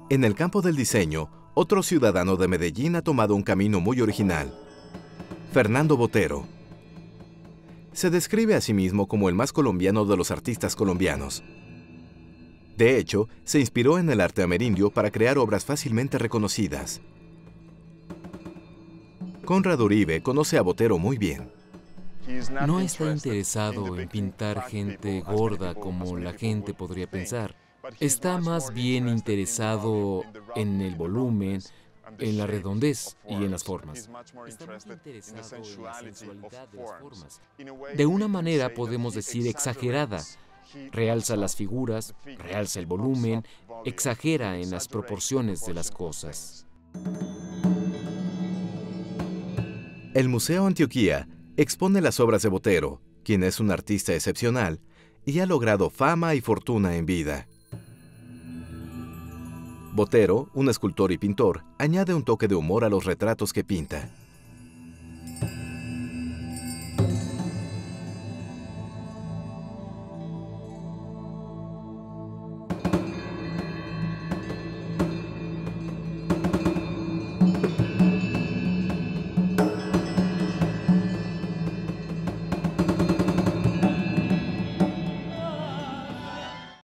En el campo del diseño, otro ciudadano de Medellín ha tomado un camino muy original. Fernando Botero. Se describe a sí mismo como el más colombiano de los artistas colombianos. De hecho, se inspiró en el arte amerindio para crear obras fácilmente reconocidas. Conrad Uribe conoce a Botero muy bien. No está interesado en pintar gente gorda como la gente podría pensar. Está más bien interesado en el volumen, en la redondez y en las formas. Está más interesado en la sensualidad de las formas. De una manera podemos decir exagerada. Realza las figuras, realza el volumen, exagera en las proporciones de las cosas. El Museo Antioquia expone las obras de Botero, quien es un artista excepcional y ha logrado fama y fortuna en vida. Botero, un escultor y pintor, añade un toque de humor a los retratos que pinta.